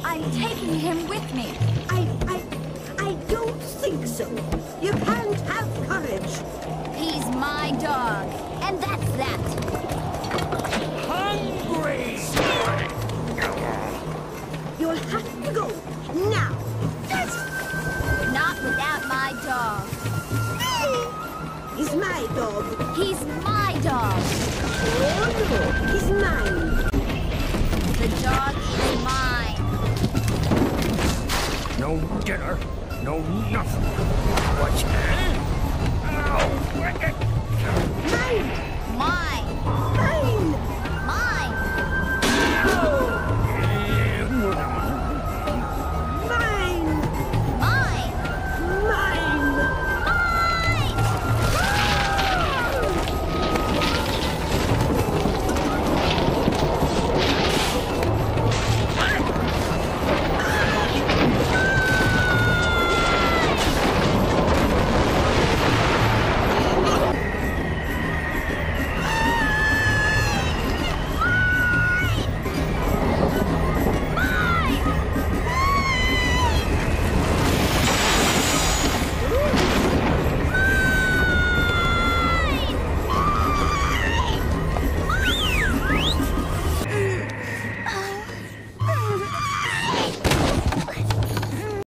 I'm taking him with me. I don't think so. You can't have courage. He's my dog, and that's that. Hungry! You'll have to go now. Not without my dog. He's my dog. He's my dog. Oh no, he's mine. The dog is mine. No dinner, no nothing. What's that? Ow! Mine. Mine.